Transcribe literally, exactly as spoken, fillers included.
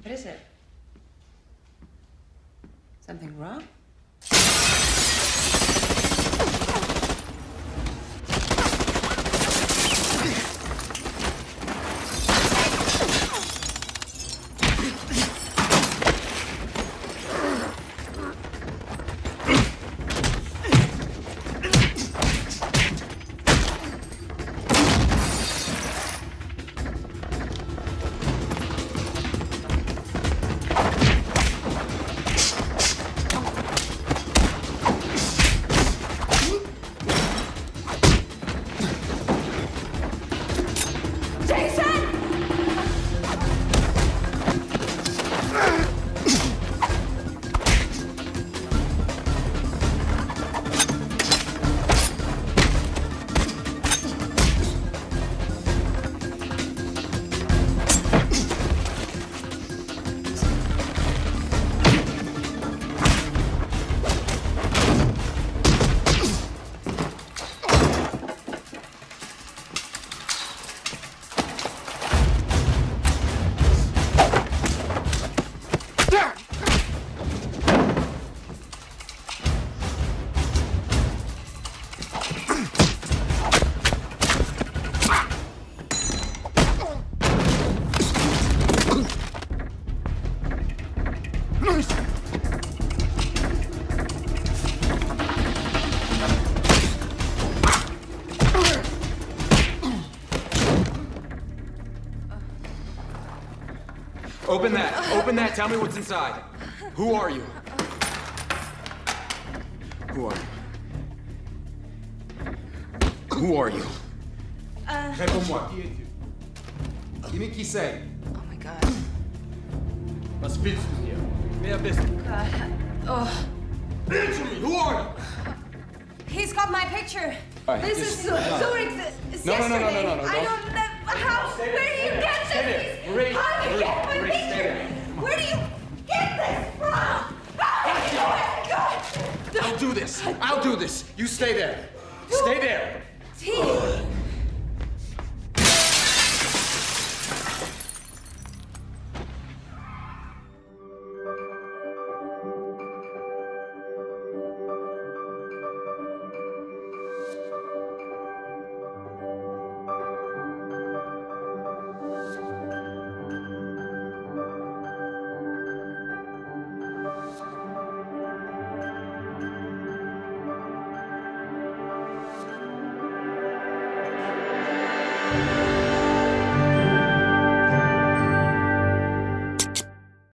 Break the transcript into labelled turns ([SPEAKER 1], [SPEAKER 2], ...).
[SPEAKER 1] What is it? Something wrong?
[SPEAKER 2] Open that. Open that. Tell me what's inside. Who are you? Who are you? Who are you?
[SPEAKER 1] Uh...
[SPEAKER 2] Réponds-moi. Qui es-tu? Dis-moi qui c'est.
[SPEAKER 1] Oh my God.
[SPEAKER 2] Was willst du hier? Wer bist du?
[SPEAKER 1] God. Oh.
[SPEAKER 2] Answer me. Who are you?
[SPEAKER 1] He's got my picture.
[SPEAKER 2] Right,
[SPEAKER 1] this
[SPEAKER 2] just,
[SPEAKER 1] is so,
[SPEAKER 2] no.
[SPEAKER 1] so ex
[SPEAKER 2] No, no, no, no,
[SPEAKER 1] yesterday.
[SPEAKER 2] no, no, no,
[SPEAKER 1] I
[SPEAKER 2] don't.
[SPEAKER 1] don't know how.
[SPEAKER 2] Stay
[SPEAKER 1] Where do you
[SPEAKER 2] there.
[SPEAKER 1] get
[SPEAKER 2] Stay
[SPEAKER 1] this?
[SPEAKER 2] there. Marie,
[SPEAKER 1] How do you
[SPEAKER 2] Marie,
[SPEAKER 1] get my
[SPEAKER 2] Marie, stay
[SPEAKER 1] picture?
[SPEAKER 2] there.
[SPEAKER 1] Where do you get this from? How do you do it?
[SPEAKER 2] I'll do this. I'll do this. You stay there. Stay there.
[SPEAKER 1] T.